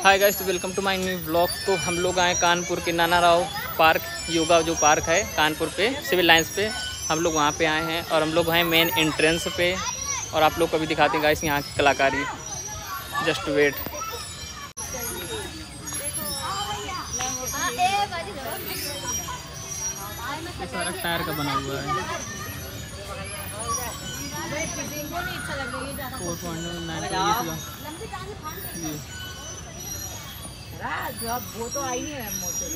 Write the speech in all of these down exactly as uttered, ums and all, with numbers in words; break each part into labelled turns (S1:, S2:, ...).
S1: हाय guys, तो welcome to my new blog. तो हम लोग आए कानपुर के नाना राव पार्क, योगा जो पार्क है कानपुर पे सिविल लाइंस पे, हम लोग वहाँ पे आए हैं और हम लोग हैं मेन एंट्रेंस पे। और आप लोग को भी दिखाते हैं गाइस यहाँ की कलाकारी। Just wait. ये सारा टायर का बना हुआ है। फोर पॉइंट नाइन वो तो आई है।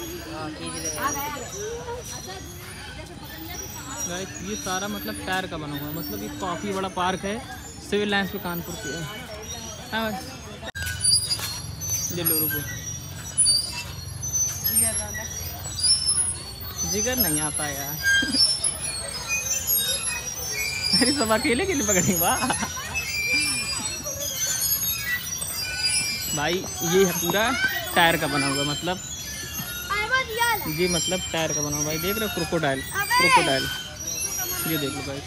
S1: ये सारा मतलब टायर का बना हुआ है, मतलब ये काफ़ी बड़ा पार्क है सिविल लाइंस पे कानपुर पे। हाँ ले लो रुको। जिगर नहीं आता यार। अरे सब अकेले के लिए पकड़ी वाह भाई। ये है पूरा टायर का बना हुआ, मतलब ये मतलब टायर का बना हुआ भाई। देख रहे हो क्रोकोडाइल, क्रोकोडाइल ये देख लो भाई।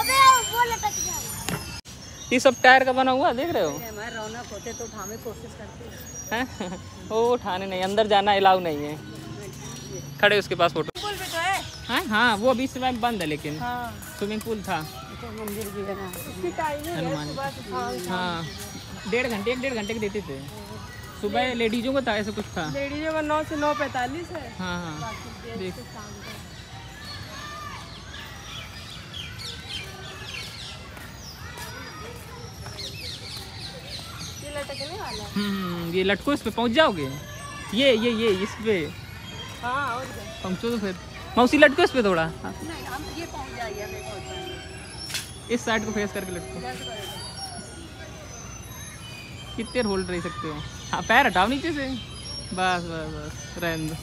S1: ये सब टायर का बना हुआ देख रहे हो।
S2: रौनक होते तो उठाने की कोशिश करते
S1: हैं। वो उठाने नहीं, अंदर जाना अलाउ नहीं है। खड़े उसके पास फोटो
S2: पूल भी तो है।
S1: हाँ हाँ वो अभी समय बंद है, लेकिन
S2: हाँ।
S1: स्विमिंग पूल था।
S2: तो मंदिर भी है ना, इसकी टाइमिंग है सुबह से शाम।
S1: हाँ डेढ़ घंटे एक डेढ़ घंटे के देते थे। सुबह लेडीजों को था, ऐसा कुछ था।
S2: लेडीजों का नौ से नौ पैंतालीस है।
S1: हाँ हाँ देख
S2: ये लटकने वाला है।
S1: हम्म ये लटको इस पे पहुंच जाओगे। ये ये ये इस पे
S2: हाँ और क्या
S1: पहुंचो तो फिर मौसी लटको इस पे थोड़ा। हाँ।
S2: नहीं हम ये पहुंच जाएगा, मैं पहुंच
S1: इस साइड को फेस करके लटको। कितने होल्ड रह सकते हो। हाँ पैर हटाओ नीचे से, बस बस बस रहने दो।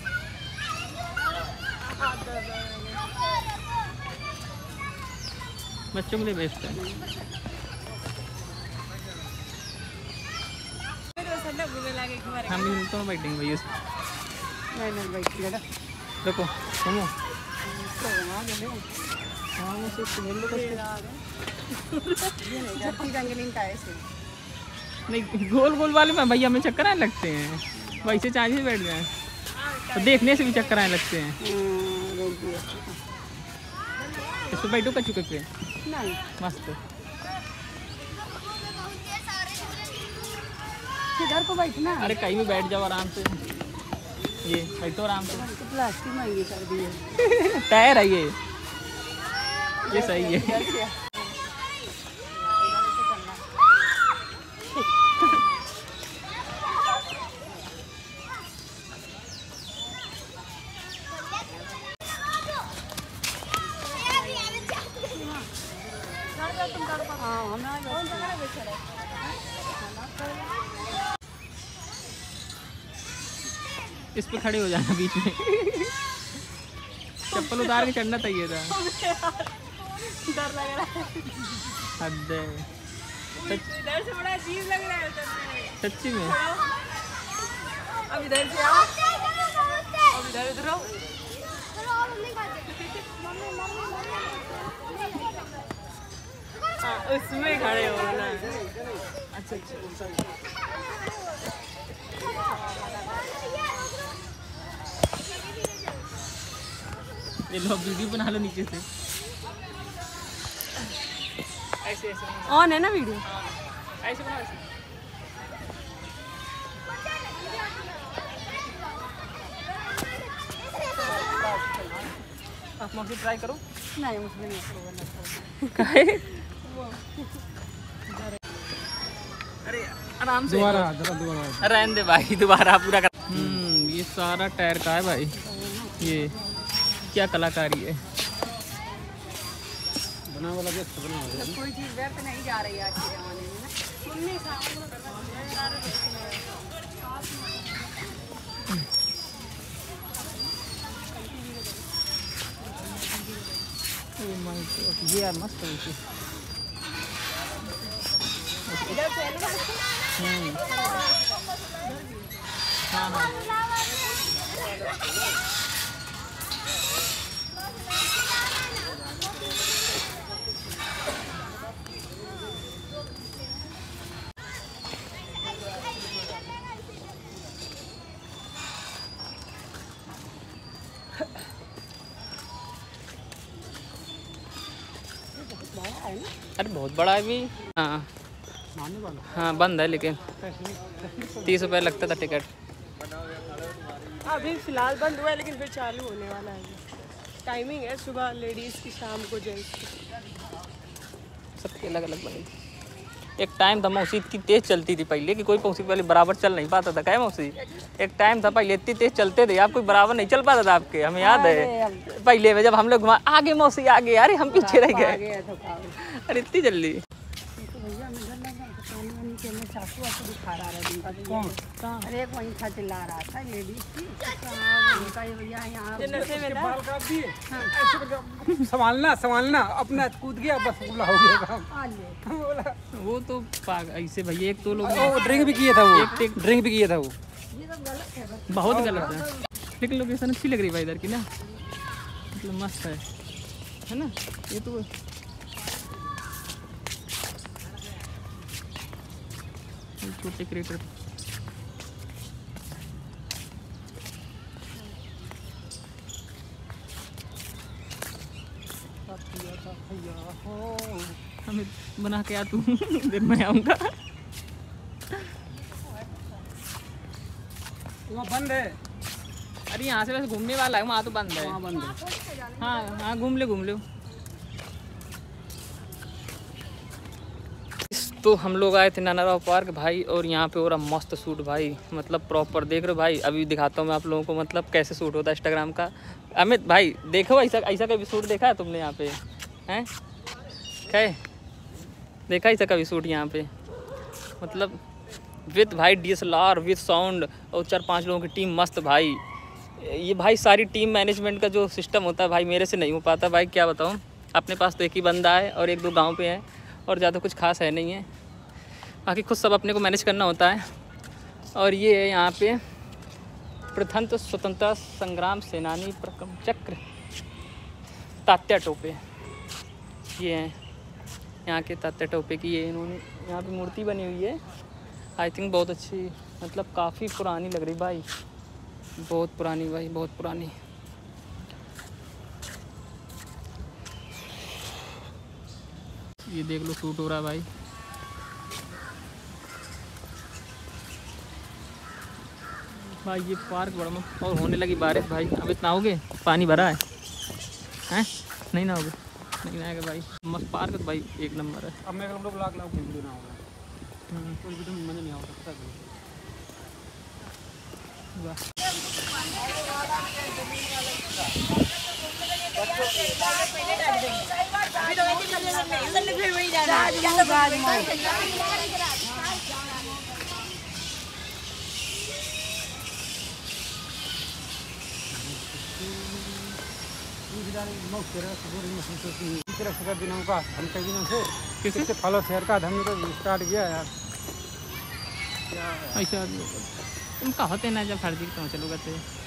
S1: बच्चों के लिए बेस्ट है। हम भी तो बैठेंगे भैया।
S2: नहीं नहीं बैठ लेगा
S1: देखो सुनो नहीं, गोल गोल वाले में भैया हमें चक्कर आने लगते हैं, वैसे चांदी से बैठ जाए तो देखने से भी चक्कर आने लगते हैं। इस पे बैठो कचू पे
S2: नहीं
S1: मस्त।
S2: किधर को बैठना?
S1: अरे कहीं भी बैठ जाओ आराम से। ये बैठो आराम से।
S2: प्लास्टिक महंगी कर दी है।
S1: टायर है ये ये सही है। इस पे खड़े हो जाना बीच में। चप्पल उतार के चढ़ना चाहिए था।
S2: डर लग रहा है।
S1: हद है।
S2: इधर से बड़ा अजीब लग रहा है
S1: सच्ची में।
S2: अब इधर से आओ, अब इधर इधर आओ। हाँ उसमें खड़े हो ना। अच्छा अच्छा
S1: ये लो वीडियो बना लो नीचे से। ऐसे ऐसे
S2: ऑन है ना वीडियो?
S1: ऐसे बनाओ ऐसे। आप मौसी ट्राई करो।
S2: नहीं मुझे नहीं करो।
S1: काहे? अरे आराम से
S2: दोबारा दोबारा
S1: रहने दे भाई, दोबारा पूरा कर। हम्म ये सारा टायर का है भाई। ये क्या कलाकारी है।
S2: बना वाला भी अच्छा बना हुआ है। कोई चीज व्यर्थ नहीं जा रही है आज के जमाने में ना। सुनने
S1: ये यार मस्त है।
S2: इधर से
S1: हम्म हाँ हाँ
S2: है ना?
S1: अरे बहुत बड़ा है भी। हाँ हाँ बंद है लेकिन तीस रुपये लगता था टिकट।
S2: अभी फिलहाल बंद हुआ है लेकिन फिर चालू होने वाला है। टाइमिंग है सुबह लेडीज़ की, शाम को जेंट्स की।
S1: सबकी अलग अलग बनी। एक टाइम था मौसी इतनी तेज़ चलती थी पहले कि कोई मौसी पहले बराबर चल नहीं पाता था। क्या मौसी एक टाइम था पहले इतनी तेज़ चलते थे आप कोई बराबर नहीं चल पाता था आपके। हमें याद है पहले में जब हम लोग घुमा आगे मौसी आगे, अरे हम पीछे रह गए। अरे इतनी जल्दी
S2: चाकू वाकू दिखा रहा है।
S3: कौन?
S2: अरे एक वहीं था चिल्ला रहा था लेडीज की। भैया यहाँ
S3: बाल काट दिए। संभालना संभालना अपना कूद गया बस बोला हो गया काम। बोला
S1: वो तो ऐसे भैया एक तो लोग
S3: वो ड्रिंक भी किया था, वो एक ड्रिंक भी किया था वो।
S1: बहुत गलत है लेकिन लोकेशन अच्छी लग रही है भाई इधर की ना, मतलब मस्त है है ना। ये तो छोटे क्रिएटर हमें बना के आ तू देर में आऊँगा।
S3: वहाँ बंद है।
S1: अरे यहाँ से वैसे घूमने वाला है, वहाँ तो बंद है।
S3: वहाँ बंद है।
S1: हाँ हाँ घूम ले घूम ले। तो हम लोग आए थे नानाराव पार्क भाई, और यहाँ पे हो रहा मस्त शूट भाई, मतलब प्रॉपर देख रहे हो भाई। अभी दिखाता हूँ मैं आप लोगों को मतलब कैसे शूट होता है इंस्टाग्राम का। अमित भाई देखो ऐसा ऐसा कभी शूट देखा है तुमने यहाँ पे हैं? क्या देखा ऐसा कभी शूट यहाँ पे? मतलब विथ भाई D S L R with sound और चार पांच लोगों की टीम मस्त भाई। ये भाई सारी टीम मैनेजमेंट का जो सिस्टम होता है भाई मेरे से नहीं हो पाता भाई, क्या बताऊँ। अपने पास तो एक ही बंदा है और एक दो गाँव पे है और ज़्यादा कुछ खास है नहीं है, बाकी खुद सब अपने को मैनेज करना होता है। और ये है यहाँ पे प्रथम स्वतंत्रता संग्राम सेनानी प्रकम चक्र तात्या टोपे, ये हैं यहाँ के तात्या टोपे की। ये इन्होंने यहाँ पे मूर्ति बनी हुई है, आई थिंक बहुत अच्छी, मतलब काफ़ी पुरानी लग रही भाई, बहुत पुरानी भाई, बहुत पुरानी। ये देख लो शूट हो रहा है भाई। भाई ये पार्क बड़ा मस्त, और होने लगी बारिश भाई। अब इतना होगे पानी भरा है हैं? नहीं ना होगे, नहीं ना आएगा भाई। मस्त पार्क भाई एक नंबर है।
S3: अब मैं लोग लाख लाख वीडियो ना होगा, कोई वीडियो में मजा नहीं आ सकता। दिनों का हम कई दिनों से किसी फॉलो शेयर का हमने तो स्टार्ट किया यार।
S1: ऐसा तुम कहते ना जब फर्जी तो चलोगे तो